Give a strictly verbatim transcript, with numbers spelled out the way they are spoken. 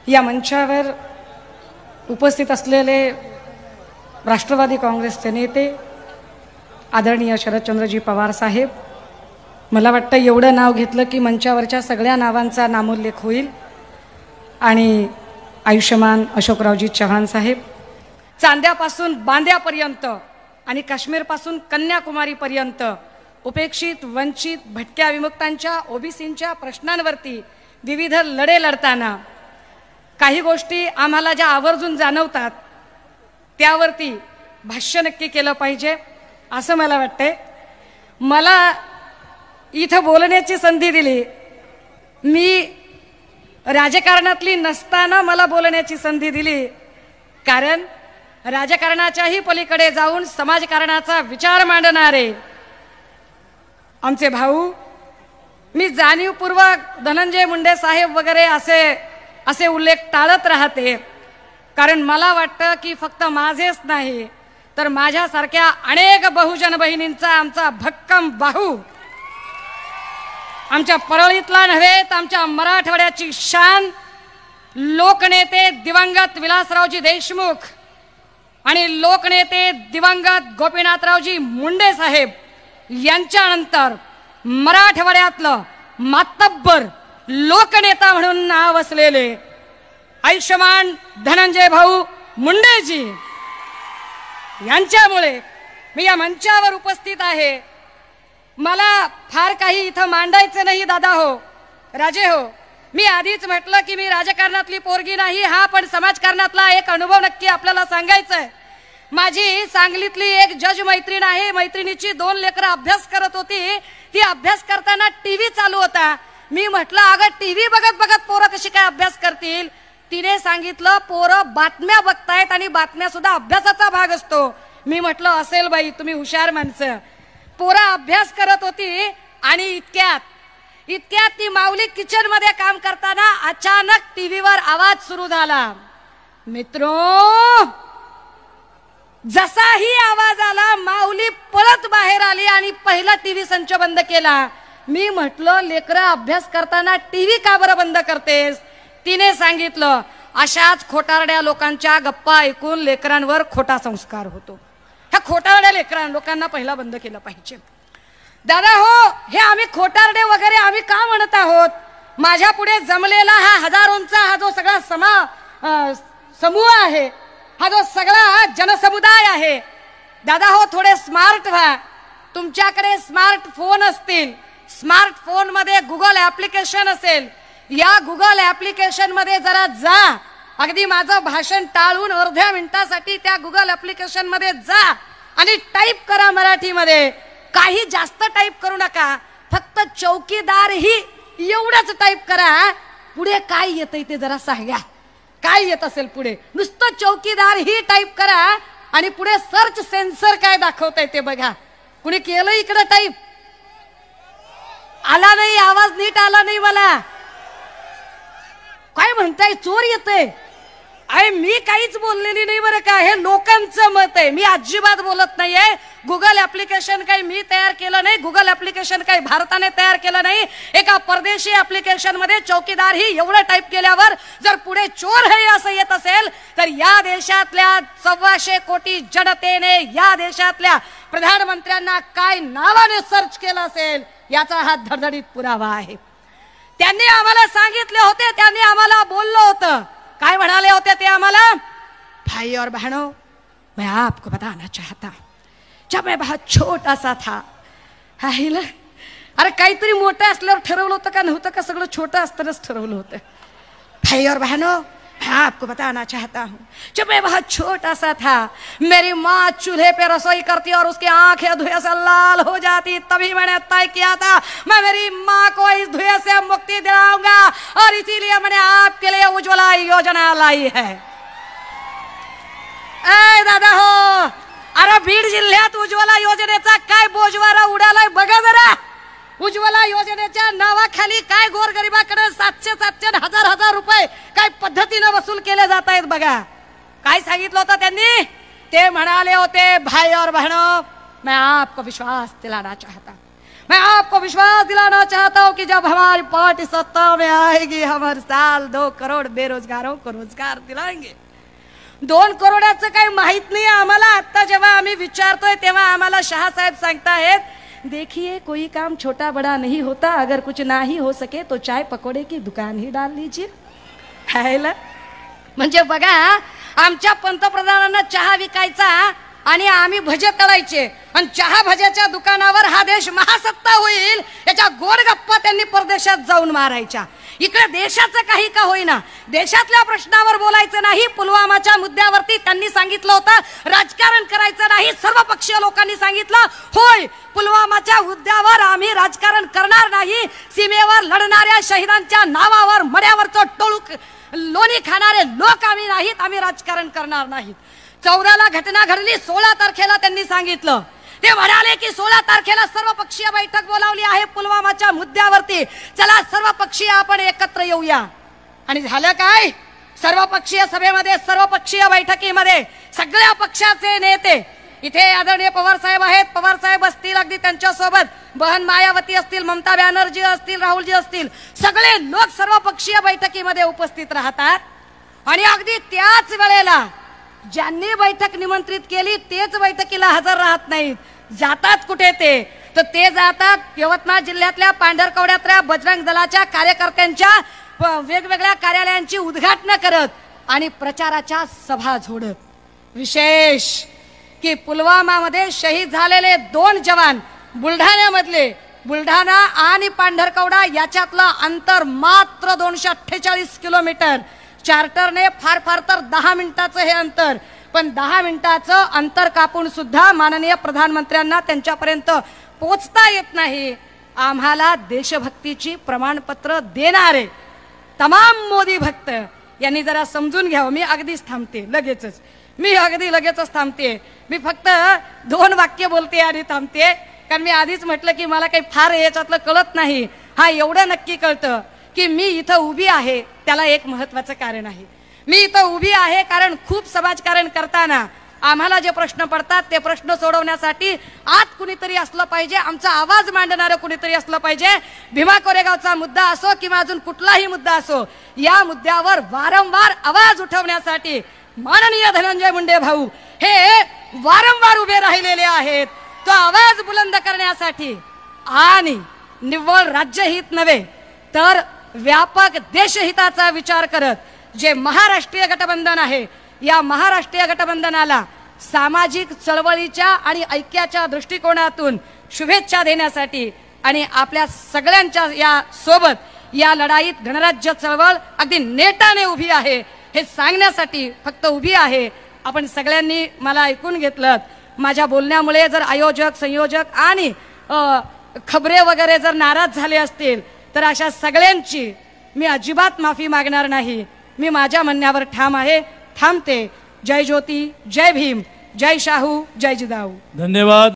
या मंचावर उपस्थित असलेले राष्ट्रवादी काँग्रेसचे नेते आदरणीय शरदचंद्रजी पवार साहेब, मला वाटतं एवढं नाव घेतलं की मंचावरच्या सगळ्या नावांचा नामोल्लेख होईल, आणि आयुष्यमान अशोकरावजी चव्हाण साहेब, चांद्यापासून बांद्यापर्यंत आणि काश्मीरपासून कन्याकुमारीपर्यंत उपेक्षित, वंचित, भटक्या विमुक्तांच्या, ओबीसींच्या प्रश्नांवरती विविध लढे लढताना काही गोष्टी आम्हाला ज्या आवर्जून जाणवतात त्यावरती भाष्य नक्की केलं पाहिजे असं मला वाटते. मला इथं बोलण्याची संधी दिली, मी राजकारणातली नसताना मला बोलण्याची संधी दिली, कारण राजकारणाच्याही पलीकडे जाऊन समाजकारणाचा विचार मांडणारे आमचे भाऊ, मी जाणीवपूर्वक धनंजय मुंडे साहेब वगैरे असे असे उल्लेख टाळत राहते, कारण मला वाटतं की फक्त माझेच नाही तर माझ्यासारख्या अनेक बहुजन बहिणींचा आमचा भक्कम बाहू, आमच्या परळीतला नव्हे तर आमच्या मराठवाड्याची शान, लोकनेते दिवंगत विलासरावजी देशमुख आणि लोकनेते दिवंगत गोपीनाथरावजी मुंडे साहेब यांच्यानंतर मराठवाड्यातलं मातब्बर लोकनेता म्हणून नाव असलेले आयुष्यमान धनंजय भाऊ मुंडेजी यांच्यामुळे मी या मंचावर उपस्थित आहे. मला फार काही इथं मांडायचं नाही दादा हो, राजे हो. मी आधीच म्हटलं की मी राजकारणातली पोरगी नाही, हा पण समाजकारणातला एक अनुभव नक्की आपल्याला सांगायचा आहे. माझी सांगलीतली एक जज मैत्रीण आहे, मैत्रिणीची दोन लेकरं अभ्यास करत होती, ती अभ्यास करताना टीव्ही चालू होता. मी म्हटलं अगं टीव्ही बघत बघत पोरं कशी काय अभ्यास करतील. तिने सांगितलं पोरं बातम्या बघतायत आणि बातम्या सुद्धा अभ्यासाचा भाग असतो. मी म्हटलं असेल बाई, तुम्ही हुशार माणसं. पोरं अभ्यास करत होती आणि इतक्यात इतक्यात ती माऊली किचन मध्ये काम करताना अचानक टीव्हीवर आवाज सुरू झाला. मित्रो, जसाही आवाज आला माऊली पळत बाहेर आली आणि पहिला टीव्ही संच बंद केला. मी म्हटलं लेकरं अभ्यास करताना टीव्ही का बरं बंद करतेस. तिने सांगितलं अशाच खोटारड्या लोकांच्या गप्पा ऐकून लेकरांवर खोटा संस्कार होतो. ह्या खोटारड्या लेकरां लोकांना पहिला बंद केलं पाहिजे. दादा हो, हे आम्ही खोटारडे वगैरे आम्ही का म्हणत आहोत. माझ्या पुढे जमलेला हा हजारोंचा हा जो सगळा समा समूह आहे, हा जो सगळा जनसमुदाय आहे, दादा हो थोडे स्मार्ट व्हा. तुमच्याकडे स्मार्टफोन असतील, स्मार्टफोन मध्ये गुगल ऍप्लिकेशन असेल, या गुगल ऍप्लिकेशन मध्ये जरा जा. अगदी माझं भाषण टाळून अर्ध्या मिनिटासाठी त्या गुगल ऍप्लिकेशन मध्ये जा आणि टाईप करा मराठीमध्ये. काही जास्त टाईप करू नका, फक्त चौकीदार ही एवढंच टाईप करा. पुढे काय येतंय ते जरा सांगा, काय येत असेल पुढे. नुसतं चौकीदार ही टाईप करा आणि पुढे सर्च सेन्सर काय दाखवतंय ते बघा. कुणी केलं इकडे टाईप? आला नाही, आवाज नीट आला नाही मला. काय म्हणताय, चोर येतंय? अरे मी काहीच बोललेली नाही बरं का, हे लोकांचं मत आहे. मी अजिबात बोलत नाहीये. गुगल ऍप्लिकेशन काही मी तयार केलं नाही, गुगल ऍप्लिकेशन काही भारताने तयार केलं नाही. एका परदेशी ऍप्लिकेशन मध्ये चौकीदार ही एवढं टाईप केल्यावर जर पुढे चोर है असं येत असेल तर या देशातल्या सव्वाशे कोटी जनतेने या देशातल्या प्रधानमंत्र्यांना काय नावाने सर्च केलं असेल याचा हा धडधडीत पुरावा आहे. त्यांनी आम्हाला सांगितले होते, त्यांनी आम्हाला बोललो होतं. काय म्हणाले होते ते आम्हाला? भाई और बहनों, मैं आपको बताना चाहता हूं, जब मैं बहुत छोटा सा था. अरे काहीतरी मोठं असल्यावर ठरवलं होतं का नव्हतं का? सगळं छोटं असतानाच ठरवलं होतं. भाई और बहनों, मैं आपको बताना चाहता हूँ, जब मैं बहुत छोटा सा था मेरी माँ चूल्हे पे रसोई करती और उसकी आंखें धुएं से लाल हो जाती. तभी मैंने तय किया था मैं मेरी माँ को इस धुएं से मुक्ति दिलाऊंगा और इसीलिए मैंने आपके लिए उज्ज्वला योजना लाई है. ए दादा हो, अरे बीड जिल्ह्यात उज्ज्वला योजनेचा काय बोजवारा उडालाय बघा जरा. उज्ज्वला योजनेच्या नावाखाली काय गोरगरिबाकडे सातशे सातशे हजार हजार रुपये काय पद्धतीने वसूल केले जात आहेत बघा. काय सांगितलं होतं त्यांनी? ते म्हणाले होते भाई और बहनों, मैं आपको विश्वास दिलाना चाहता, मैं आपको विश्वास दिलाना चाहता हूं कि जब हमारी पार्टी सत्ता में आएगी हम हर साल दो करोड़ बेरोजगारों को रोजगार दिलाएंगे। दोन करोडाचं काही माहित नाही आम्हाला। आता जेव्हा आम्ही विचारतोय तेव्हा आम्हाला शहा साहेब सांगतायत, देखिए कोई काम छोटा बड़ा नहीं होता, अगर कुछ ना ही हो सके तो चाय पकोड़े की दुकान ही डाल लीजिए। खायला म्हणजे बघा, आमच्या पंतप्रधानांना चहा विकायचा आणि आम्ही भजे तळायचे आणि चहा भज्याच्या दुकानावर हा देश महासत्ता होईल याच्या गोड गप्पा त्यांनी परदेशात जाऊन मारायच्या। इकडे देशाचं काही का होईना, देशातल्या प्रश्नावर बोलायचं नाही, पुलवामाच्या मुद्द्यावरती त्यांनी सांगितलं होतं राजकारण करायचं नाही। सर्वपक्षीय लोकांनी सांगितलं होय पुलवामाच्या मुद्द्यावर आम्ही राजकारण करणार नाही, सीमेवर लढणाऱ्या शहीदांच्या नावावर मड्यावरचं टोळू लोणी खाणारे लोक आम्ही नाहीत, आम्ही राजकारण करणार नाहीत। चौदाला घटना घडली, सोळा तारखेला त्यांनी सांगितलं, ते म्हणाले की सोळा तारखेला सर्वपक्षीय बैठक बोलावली आहे पुलवामाच्या मुद्द्यावरती, चला सर्वपक्षीय आपण एकत्र येऊया। आणि झालं काय, सर्वपक्षीय सभेमध्ये सर्वपक्षीय बैठकीमध्ये सगळ्या पक्षाचे नेते, इथे आदरणीय पवार साहेब आहेत, पवार साहेब असतील, अगदी त्यांच्या सोबत बहन मायावती असतील, ममता बॅनर्जी असतील, राहुलजी असतील, सगळे लोक सर्वपक्षीय बैठकीमध्ये उपस्थित राहतात। आणि अगदी त्याच वेळेला ज्यांनी बैठक निमंत्रित केली तेच बैठकीला हजर राहत नाहीत, जातात कुठे ते, तर ते जातात यवतमाळ जिल्ह्यातल्या पांढरकवड्यातल्या बजरंग दलाच्या कार्यकर्त्यांच्या वेगवेगळ्या कार्यालयांची उद्घाटन करत आणि प्रचाराच्या सभा झोडत। विशेष की पुलवामामध्ये शहीद झालेले दोन जवान बुलढाण्यामधले, बुलढाणा आणि पांढरकवडा याच्यातलं अंतर मात्र दोनशे अठ्ठेचाळीस किलोमीटर, चार्टरने फार फार तर दहा मिनिटाचं हे अंतर, पण दहा मिनिटाचं अंतर कापून सुद्धा माननीय प्रधानमंत्र्यांना त्यांच्यापर्यंत पोहोचता येत नाही। आम्हाला देशभक्तीची प्रमाणपत्र देणारे तमाम मोदी भक्त यांनी जरा समजून घ्यावं। मी अगदीच थांबते, लगेचच मी अगदी लगेचच थांबते, मी फक्त दोन वाक्य बोलते आणि थांबते, कारण मी आधीच म्हटलं की मला काही फार याच्यातलं कळत नाही। हा एवढं नक्की कळतं की मी इथं उभी आहे त्याला एक महत्त्वाचं कारण आहे। मी इथं उभी आहे कारण खूप समाजकारण करताना आम्हाला जे प्रश्न पडतात ते प्रश्न सोडवण्यासाठी आत कुणीतरी असलं पाहिजे, आमचा आवाज मांडणारं कुणीतरी असलं पाहिजे। भीमा कोरेगावचा मुद्दा असो किंवा अजून कुठलाही मुद्दा असो, या मुद्द्यावर वारंवार आवाज उठवण्यासाठी माननीय धनंजय मुंडे भाऊ हे वारंवार उभे राहिलेले आहेत। तो आवाज बुलंद करण्यासाठी आणि निव्वळ राज्यहित नव्हे तर व्यापक देशहिताचा विचार करत जे महाराष्ट्रीय गठबंधन आहे, या महाराष्ट्रीय गठबंधनाला सामाजिक चळवळीच्या आणि ऐक्याच्या दृष्टिकोनातून शुभेच्छा देण्यासाठी आणि आपल्या सगळ्यांच्या या सोबत या लढाईत गणराज्य चळवळ अगदी नेटाने उभी आहे हे सांगण्यासाठी फक्त उभी आहे। आपण सगळ्यांनी मला ऐकून घेतलं। माझ्या बोलण्यामुळे जर आयोजक, संयोजक आणि खबरे वगैरे जर नाराज झाले असतील तर अशा सगळ्यांची मी अजिबात माफी मागणार नाही। मी माझ्या म्हणण्यावर ठाम आहे, थांबते। जय ज्योती, जय भीम, जय शाहू, जय जिजाऊ। धन्यवाद।